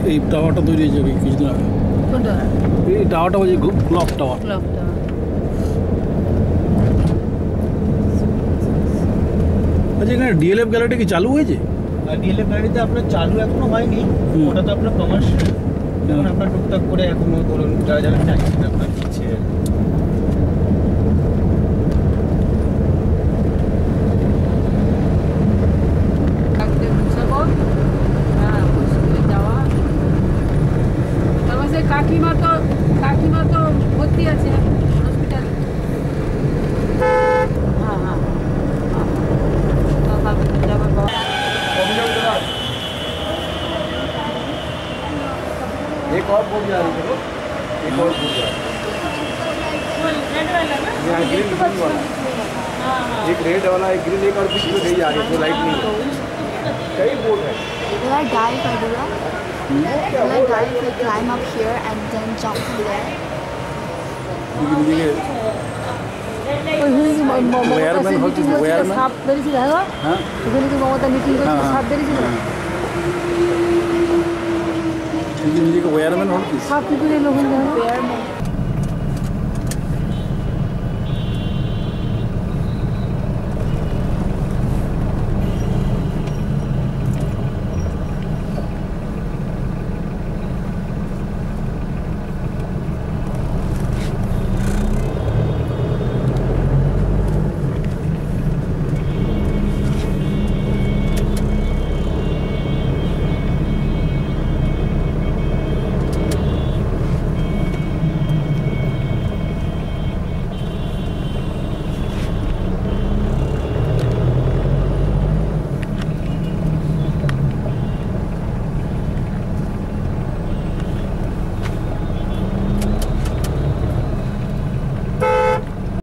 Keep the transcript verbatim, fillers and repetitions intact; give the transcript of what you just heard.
এই টাওয়ারটা তৈরি হয়েছে কিছুদিন আগে। কোনটা? এই টাওয়ারটা বলছি ক্লক টাওয়ার। Clock tower. আচ্ছা, এখানে ডিএলএফ গ্যালারি কি চালু হয়েছে? ডিএলএফ গ্যালারিতে আপনার চালু এখনো হয়নি, ওটা তো আপনার কমার্শিয়াল। এখন আপনার টুকটাক করে এখনো ধরুন যারা যারা চাইছেন আপনার দিচ্ছে। কাকিমা তো কাকিমা তো ভর্তি আছে হসপিটালে। हाँ हाँ एक और बोल जा रही है, एक और बोल जा रही है, ग्रीन ग्रीन वाला, एक रेड वाला, एक ग्रीन, एक और बीच में गई आ रही है, लाइट नहीं है। कई बोर्ड है। Will I die if I do that? Will I die if I climb up here and then jump from there? Wireman হচ্ছে ওয়্যারম্যান সাপ বেরিয়েছিল হ্যাঁ হ্যাঁ ওখানে কি মমতা মিটিং করতে সাপ বেরিয়েছিল নিজেকে ওয়্যারম্যান হচ্ছে সাপ কি করে লোক Bear man.